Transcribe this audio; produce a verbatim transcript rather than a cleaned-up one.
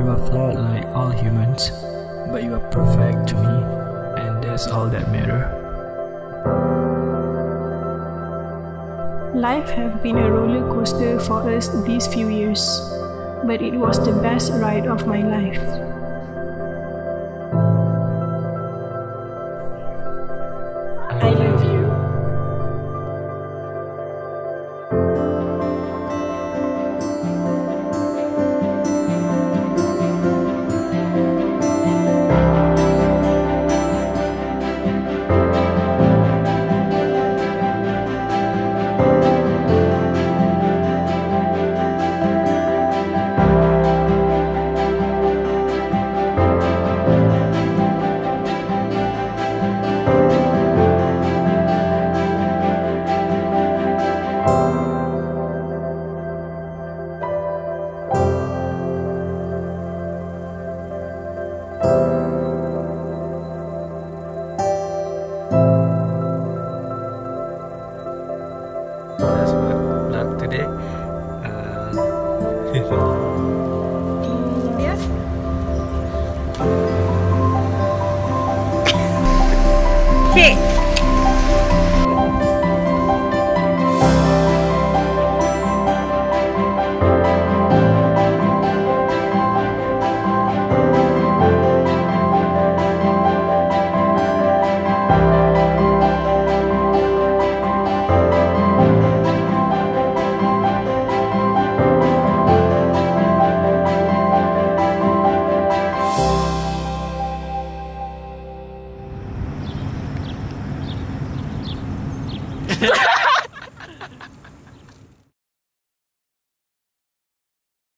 You are flawed like all humans, but you are perfect to me, and that's all that matters. Life have been a roller coaster for us these few years, but it was the best ride of my life. I love you. That's what vlog today. Uh, Yeah. Okay. Ha